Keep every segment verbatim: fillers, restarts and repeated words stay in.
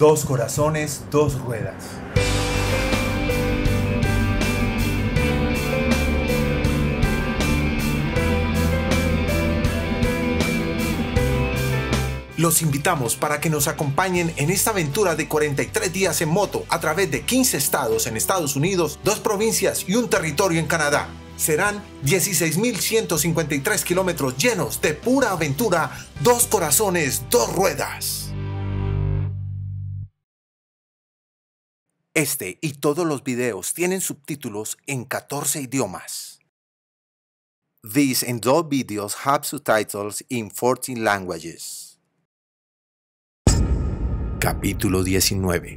Dos corazones, dos ruedas. Los invitamos para que nos acompañen en esta aventura de cuarenta y tres días en moto a través de quince estados en Estados Unidos, dos provincias y un territorio en Canadá. Serán dieciséis mil ciento cincuenta y tres kilómetros llenos de pura aventura, dos corazones, dos ruedas. Este y todos los videos tienen subtítulos en catorce idiomas. These and all videos have subtitles in fourteen languages. Capítulo diecinueve.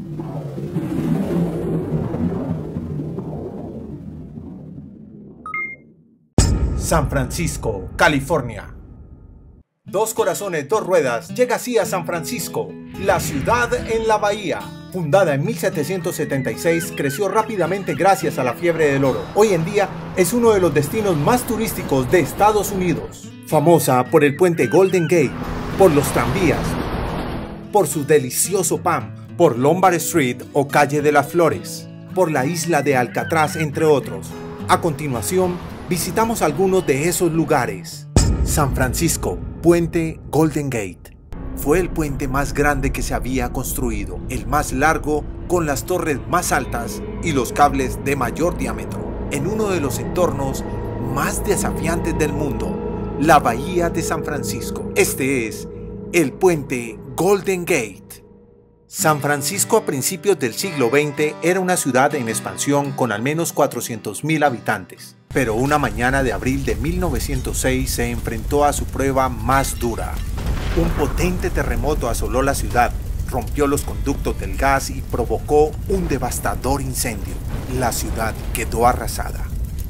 San Francisco, California. Dos corazones, dos ruedas llega así a San Francisco, la ciudad en la bahía. Fundada en mil setecientos setenta y seis, creció rápidamente gracias a la fiebre del oro. Hoy en día es uno de los destinos más turísticos de Estados Unidos. Famosa por el puente Golden Gate, por los tranvías, por su delicioso pan, por Lombard Street o Calle de las Flores, por la isla de Alcatraz, entre otros. A continuación, visitamos algunos de esos lugares. San Francisco, puente Golden Gate. Fue el puente más grande que se había construido, el más largo, con las torres más altas y los cables de mayor diámetro, en uno de los entornos más desafiantes del mundo, la Bahía de San Francisco. Este es el puente Golden Gate. San Francisco a principios del siglo veinte era una ciudad en expansión con al menos cuatrocientos mil habitantes, pero una mañana de abril de mil novecientos seis se enfrentó a su prueba más dura. Un potente terremoto asoló la ciudad, rompió los conductos del gas y provocó un devastador incendio. La ciudad quedó arrasada.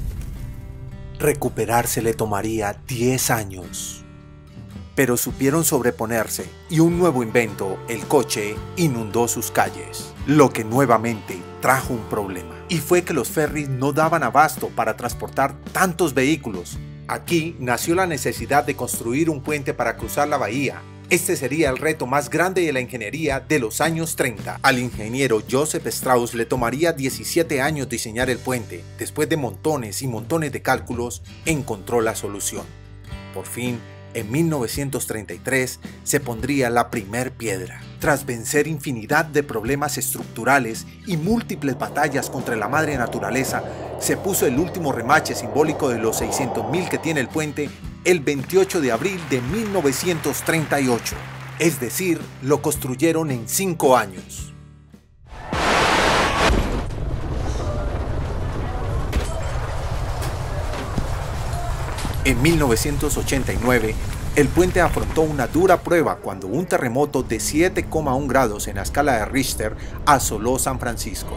Recuperarse le tomaría diez años. Pero supieron sobreponerse y un nuevo invento, el coche, inundó sus calles, lo que nuevamente trajo un problema. Y fue que los ferries no daban abasto para transportar tantos vehículos. Aquí nació la necesidad de construir un puente para cruzar la bahía. Este sería el reto más grande de la ingeniería de los años treinta. Al ingeniero Joseph Strauss le tomaría diecisiete años diseñar el puente. Después de montones y montones de cálculos, encontró la solución. Por fin, en mil novecientos treinta y tres se pondría la primer piedra. Tras vencer infinidad de problemas estructurales y múltiples batallas contra la madre naturaleza, se puso el último remache simbólico de los seiscientos mil que tiene el puente el veintiocho de abril de mil novecientos treinta y ocho. Es decir, lo construyeron en cinco años. En mil novecientos ochenta y nueve, el puente afrontó una dura prueba cuando un terremoto de siete coma uno grados en la escala de Richter asoló San Francisco.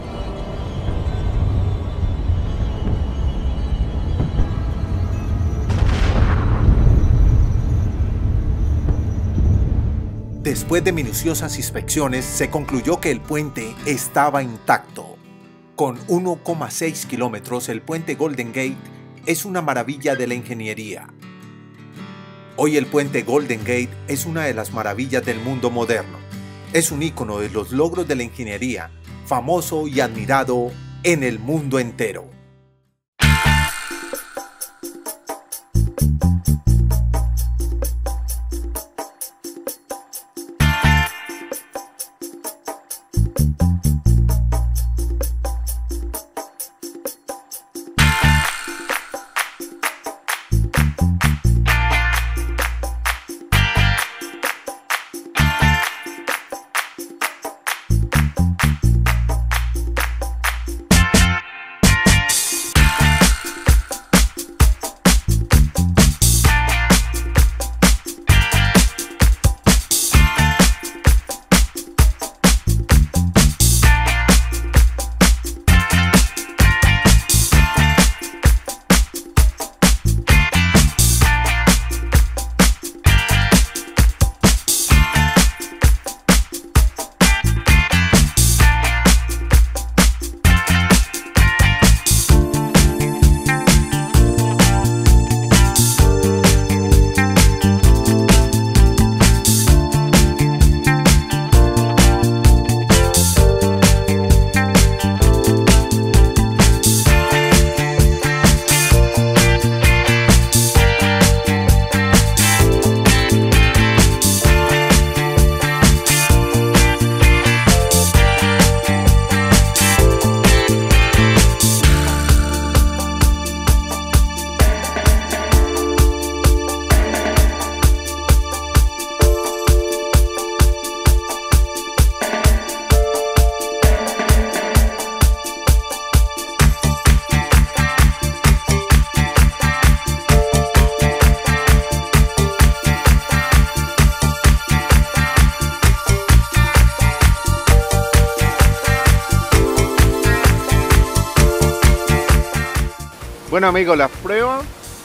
Después de minuciosas inspecciones, se concluyó que el puente estaba intacto. Con uno coma seis kilómetros, el puente Golden Gate es una maravilla de la ingeniería. Hoy el puente Golden Gate es una de las maravillas del mundo moderno. Es un ícono de los logros de la ingeniería, famoso y admirado en el mundo entero. Bueno amigos, la prueba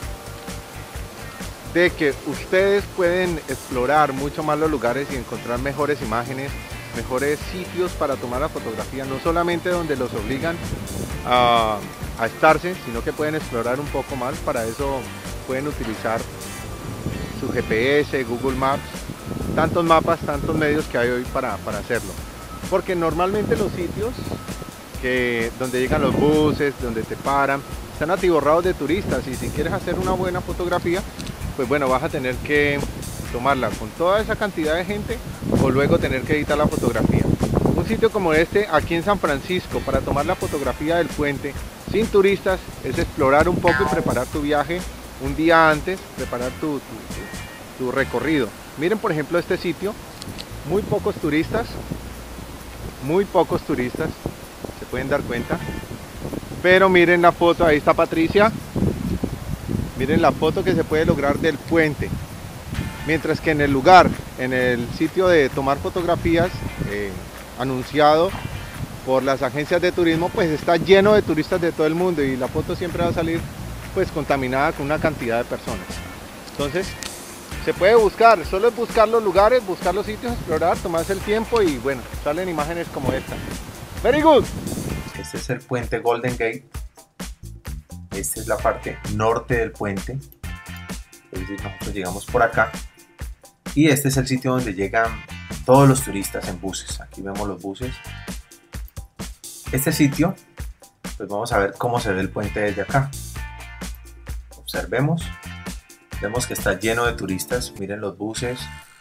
de que ustedes pueden explorar mucho más los lugares y encontrar mejores imágenes, mejores sitios para tomar la fotografía, no solamente donde los obligan a, a estarse, sino que pueden explorar un poco más. Para eso pueden utilizar su G P S, Google Maps, tantos mapas, tantos medios que hay hoy para, para hacerlo. Porque normalmente los sitios que, donde llegan los buses, donde te paran, están atiborrados de turistas, y si quieres hacer una buena fotografía, pues bueno, vas a tener que tomarla con toda esa cantidad de gente o luego tener que editar la fotografía. Un sitio como este aquí en San Francisco para tomar la fotografía del puente sin turistas es explorar un poco y preparar tu viaje un día antes, preparar tu, tu, tu, tu recorrido. Miren por ejemplo este sitio, muy pocos turistas, muy pocos turistas, se pueden dar cuenta, pero miren la foto, ahí está Patricia. Miren la foto que se puede lograr del puente. Mientras que en el lugar, en el sitio de tomar fotografías eh, anunciado por las agencias de turismo, pues está lleno de turistas de todo el mundo y la foto siempre va a salir pues contaminada con una cantidad de personas. Entonces se puede buscar, solo es buscar los lugares, buscar los sitios, explorar, tomarse el tiempo y bueno, salen imágenes como esta. Very good. Este es el puente Golden Gate. Esta es la parte norte del puente, es decir, nosotros llegamos por acá y este es el sitio donde llegan todos los turistas en buses. Aquí vemos los buses. Este sitio, pues vamos a ver cómo se ve el puente desde acá. Observemos, vemos que está lleno de turistas, miren los buses,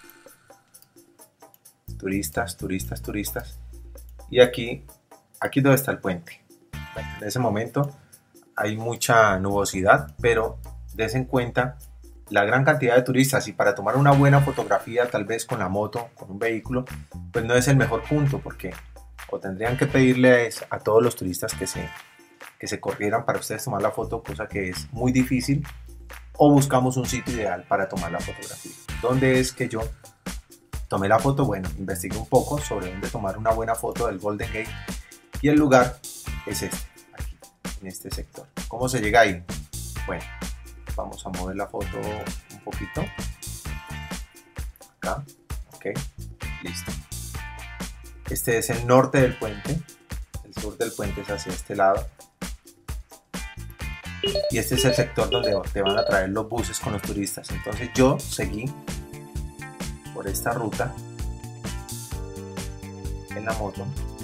turistas, turistas, turistas, y aquí, aquí donde está el puente. Bueno, en ese momento hay mucha nubosidad, pero des en cuenta la gran cantidad de turistas, y para tomar una buena fotografía, tal vez con la moto, con un vehículo, pues no es el mejor punto, porque o tendrían que pedirles a todos los turistas que se, que se corrieran para ustedes tomar la foto, cosa que es muy difícil, o buscamos un sitio ideal para tomar la fotografía. ¿Dónde es que yo tomé la foto? Bueno, investigué un poco sobre dónde tomar una buena foto del Golden Gate, y el lugar es este, en este sector. ¿Cómo se llega ahí? Bueno, vamos a mover la foto un poquito. Acá, ok, listo. Este es el norte del puente, el sur del puente es hacia este lado. Y este es el sector donde te van a traer los buses con los turistas. Entonces yo seguí por esta ruta en la moto.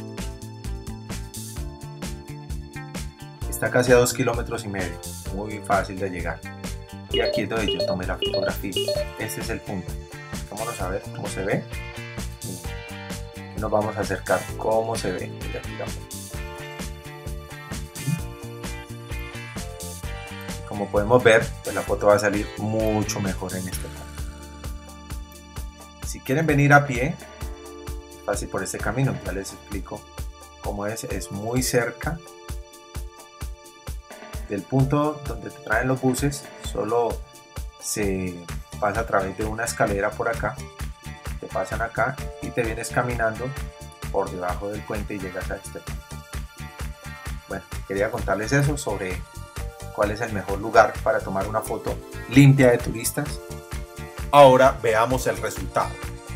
Está casi a dos kilómetros y medio, muy fácil de llegar. Y aquí es donde yo tomé la fotografía. Este es el punto. Vamos a ver cómo se ve. Y nos vamos a acercar cómo se ve desde aquí la foto. Como podemos ver, pues la foto va a salir mucho mejor en este punto. Si quieren venir a pie, es fácil por este camino. Ya les explico cómo es. Es muy cerca del punto donde te traen los buses. Solo se pasa a través de una escalera por acá, te pasan acá y te vienes caminando por debajo del puente y llegas a este punto. Bueno, quería contarles eso sobre cuál es el mejor lugar para tomar una foto limpia de turistas. Ahora veamos el resultado.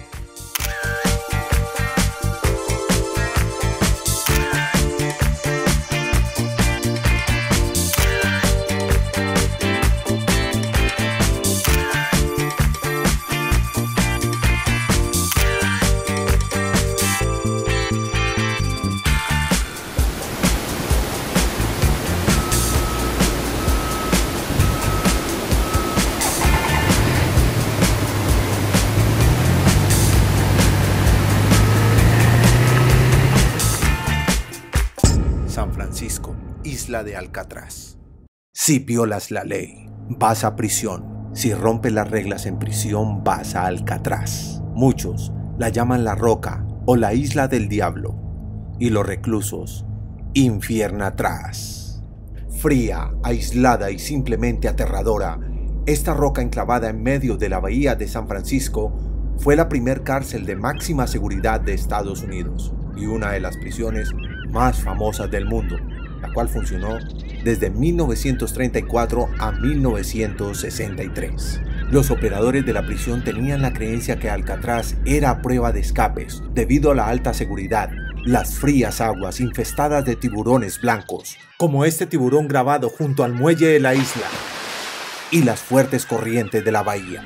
San Francisco, isla de Alcatraz. Si violas la ley, vas a prisión. Si rompes las reglas en prisión, vas a Alcatraz. Muchos la llaman la Roca o la Isla del Diablo, y los reclusos, Infiernatraz. Fría, aislada y simplemente aterradora, esta roca enclavada en medio de la bahía de San Francisco fue la primer cárcel de máxima seguridad de Estados Unidos y una de las prisiones más famosas del mundo. la cual funcionó desde mil novecientos treinta y cuatro a mil novecientos sesenta y tres. Los operadores de la prisión tenían la creencia que Alcatraz era prueba de escapes debido a la alta seguridad, las frías aguas infestadas de tiburones blancos, como este tiburón grabado junto al muelle de la isla, y las fuertes corrientes de la bahía.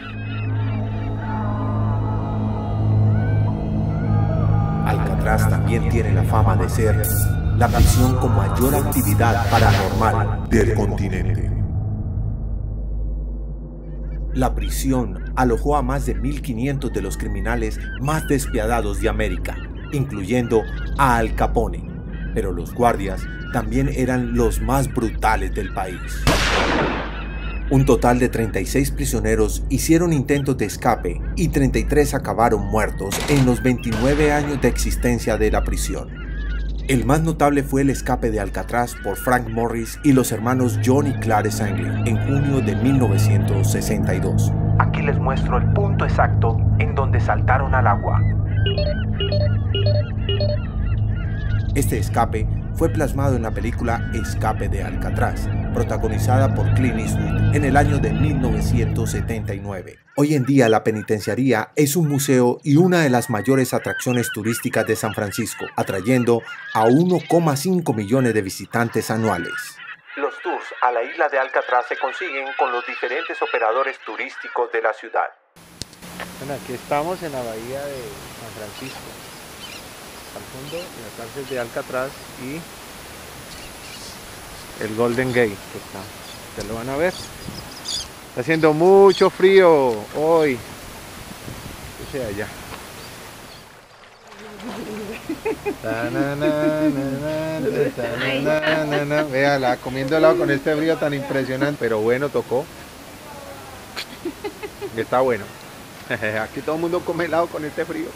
Alcatraz también tiene la fama de ser la prisión con mayor actividad paranormal del continente. La prisión alojó a más de mil quinientos de los criminales más despiadados de América, incluyendo a Al Capone, pero los guardias también eran los más brutales del país. Un total de treinta y seis prisioneros hicieron intentos de escape y treinta y tres acabaron muertos en los veintinueve años de existencia de la prisión. El más notable fue el escape de Alcatraz por Frank Morris y los hermanos John y Clare Sangley en junio de mil novecientos sesenta y dos. Aquí les muestro el punto exacto en donde saltaron al agua. Este escape fue plasmado en la película Escape de Alcatraz, protagonizada por Clint Eastwood en el año de mil novecientos setenta y nueve. Hoy en día la penitenciaría es un museo y una de las mayores atracciones turísticas de San Francisco, atrayendo a uno coma cinco millones de visitantes anuales. Los tours a la isla de Alcatraz se consiguen con los diferentes operadores turísticos de la ciudad. Bueno, aquí estamos en la bahía de San Francisco. Al fondo, las cárceles de Alcatraz y el Golden Gate, que está, ustedes lo van a ver. Está haciendo mucho frío hoy. Que sea allá. Véala, comiendo helado con este frío tan impresionante. Pero bueno, tocó. Está bueno. Aquí todo el mundo come helado con este frío.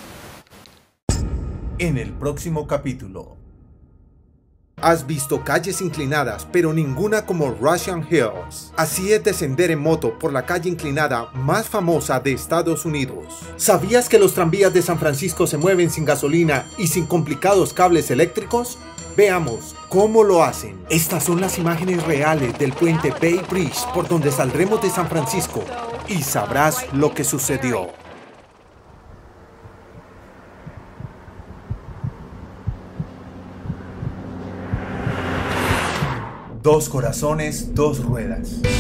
En el próximo capítulo. Has visto calles inclinadas, pero ninguna como Russian Hills. Así es descender en moto por la calle inclinada más famosa de Estados Unidos. ¿Sabías que los tranvías de San Francisco se mueven sin gasolina y sin complicados cables eléctricos? Veamos cómo lo hacen. Estas son las imágenes reales del puente Bay Bridge por donde saldremos de San Francisco y sabrás lo que sucedió. Dos corazones, dos ruedas.